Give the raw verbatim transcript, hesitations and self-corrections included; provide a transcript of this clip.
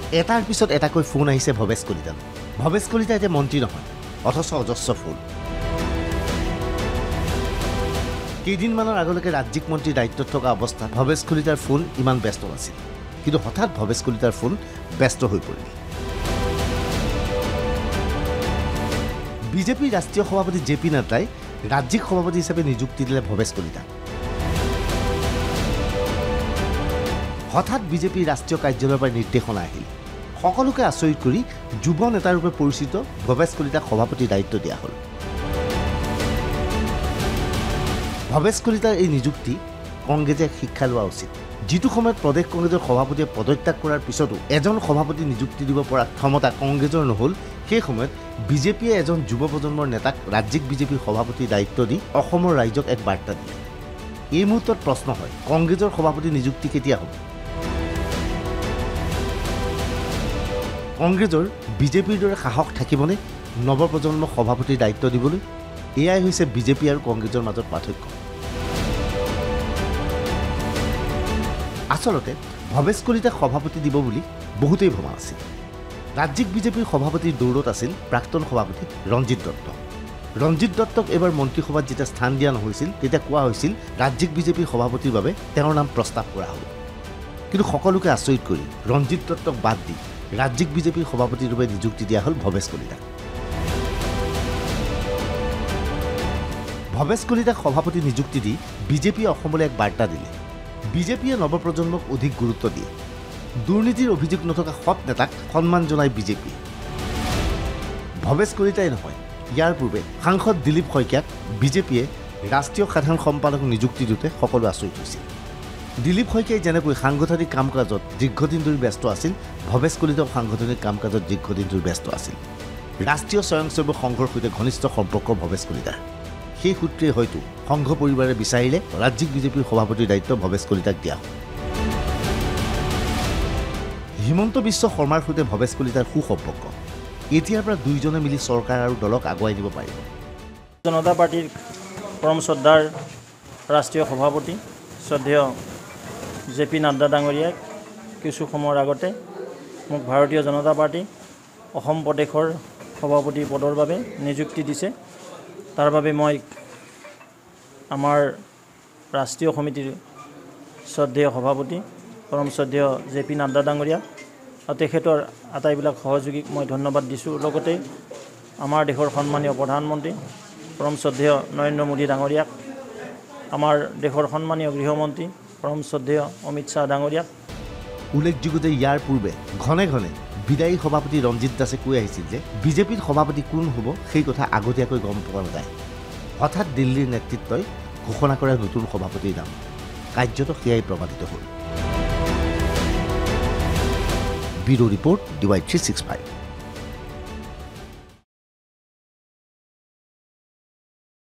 এটাৰ পিছত এটাকৈ ফোন আহিছে ভৱেশ কলিতা ভৱেশ কলিতা এতিয়া মন্ত্ৰী নহয় অথচ অজস্ৰ ফোন কেইদিনমানৰ আগলৈকে ৰাজ্যিক মন্ত্ৰীৰ দায়িত্বত থকা অৱস্থাত ভৱেশ কলিতাৰ ফোন ইমান ব্যস্ত নাছিল কিন্তু হঠাৎ ভৱেশ কলিতাৰ ফোন ব্যস্ত হৈ পৰিল বিজেপিৰ ৰাষ্ট্ৰীয় সভাপতি জে পি নাড্ডাই ৰাজ্যিক সভাপতি হিচাপে নিযুক্তি দিলে ভৱেশ কলিতাক হঠাৎ বিজেপিৰ ৰাষ্ট্ৰীয় কাৰ্যালয়ৰ পৰা নিৰ্দেশনা আহিল সকলোকে আচৰিত কৰি যুৱ নেতাৰ ৰূপে পৰিচিত ভৱেশ কলিতাক সভাপতিৰ দায়িত্ব দিয়া হ'ল ভৱেশ কলিতাৰ এই নিযুক্তি কংগ্ৰেছে শিক্ষা লোৱা উচিত যিটো সময়ত প্ৰদেশ কংগ্ৰেছৰ সভাপতিয়ে পদত্যাগ কৰাৰ পিছতো এজন সভাপতি নিযুক্তি দিব পৰা ক্ষমতা কংগ্ৰেছৰ নহ'ল সেই সময়ত বিজেপিয়ে এজন যুৱ প্ৰজন্মৰ নেতাক ৰাজ্যিক বিজেপিৰ সভাপতিৰ দায়িত্ব দি অসমৰ ৰাইজক এক বাৰ্তা দিলে এই মুহূৰ্তত প্ৰশ্ন হয় কংগ্ৰেছৰ সভাপতি নিযুক্তি কেতিয়া হ'ব কংগ্ৰেছৰ বিজেপিৰ দৰে সাহস থাকিবনে নৱপ্ৰজন্মক সভাপতিৰ দায়িত্ব দিবলৈ এয়াই হৈছে বিজেপি আৰু কংগ্ৰেছৰ মাজত পাৰ্থক্য আচলতে ভৱেশ কলিতাক সভাপতি দিব বুলি বহুতেই ভবা আছিল ৰাজ্যিক বিজেপিৰ সভাপতিৰ দৌৰত আছিল প্ৰাক্তন সভাপতি ৰঞ্জিত দত্ত ৰঞ্জিত দত্তক এবাৰ মন্ত্ৰীসভাত যেতিয়া স্থান দিয়া নহৈছিল তেতিয়া কোৱা হৈছিল ৰাজ্যিক বিজেপিৰ সভাপতিৰ বাবে তেওঁৰ নাম প্ৰস্তাৱ কৰা হ'ব কিন্তু সকলোকে আচৰিত কৰি ৰঞ্জিত দত্তক বাদ দি ৰাজ্যিক বিজেপিৰ সভাপতিৰ ৰূপে নিযুক্তি দিয়া হ'ল ভৱেশ কলিতাক ভৱেশ কলিতাক সভাপতি নিযুক্তি দি বিজেপিয়ে অসমলৈ এক বাৰ্তা দিলে বিজেপিয়ে নৱপ্ৰজন্মক অধিক গুৰুত্ব দিয়ে দুৰ্নীতিৰ অভিযোগ নথকা সৎ নেতাক সন্মান জনায় বিজেপিয়ে ভৱেশ কলিতাই নহয় ইয়াৰ পূৰ্বে সাংসদ দিলীপ শইকীয়াক বিজেপিয়ে ৰাষ্ট্ৰীয় সাধাৰণ সম্পাদক নিযুক্তি দিওঁতে সকলো আচৰিত হৈছিল দিলীপ শইকীয়াই যেনেকৈ সাংগঠনিক কাম কাজত দীৰ্ঘদিন ধৰি ব্যস্ত আছিল ভৱেশ কলিতাও সাংগঠনিক কাম কাজত দীৰ্ঘদিন ধৰি ব্যস্ত আছিল ৰাষ্ট্ৰীয় স্বয়ংসেৱক সংঘৰ সৈতে ঘনিষ্ঠ সম্পৰ্ক ভৱেশ কলিতাৰ সেই সূত্ৰে হয়তো সংঘ পৰিবাৰে বিচাৰিলে ৰাজ্যিক বিজেপিৰ সভাপতিৰ দায়িত্ব ভৱেশ কলিতাক দিয়া হয় হিমন্ত বিশ্ব শৰ্মাৰ সৈতে ভৱেশ কলিতাৰ সুসম্পৰ্ক এতিয়াৰ পৰা দুইজনে মিলি চৰকাৰ আৰু দলক আগুৱাই নিব পাৰিব জনতা পাৰ্টিৰ পৰম শ্ৰদ্ধাৰ ৰাষ্ট্ৰীয় সভাপতি শ্ৰদ্ধেয় জে পি নাড্ডা ডাঙৰীয়াক কিছু সময়ৰ আগতে মোক ভাৰতীয় জনতা পাৰ্টি অসম প্ৰদেশৰ সভাপতি পদৰ বাবে নিযুক্তি দিছে তাৰ বাবে মই আমাৰ ৰাষ্ট্ৰীয় সমিতিৰ শ্ৰদ্ধেয় সভাপতি পৰম শ্ৰদ্ধেয় জে পি নাড্ডা ডাঙৰীয়া আৰু তেখেতৰ আটাইবিলাক সহযোগীক মই ধন্যবাদ দিছোঁ লগতে আমাৰ দেশৰ সন্মানীয় প্ৰধানমন্ত্ৰী পৰম শ্ৰদ্ধেয় নৰেন্দ্ৰ মোদী ডাঙৰীয়াক আমাৰ দেশৰ সন্মানীয় গৃহমন্ত্ৰী পৰম শ্ৰদ্ধেয় অমিত শ্বাহ ডাঙৰীয়াক উল্লেখযোগ্য যে ইয়াৰ পূৰ্বে ঘনে ঘনে বিদায়ী সভাপতি ৰঞ্জিত দাসে কৈ আহিছিল যে বিজেপিৰ সভাপতি কোন হ'ব সেই কথা আগতীয়াকৈ গম পোৱা নাযায় হঠাৎ দিল্লীৰ নেতৃত্বই ঘোষণা কৰা নতুন সভাপতিৰ নাম কাৰ্যত সেয়াই প্ৰমাণিত হ'ল bureau report D Y three six five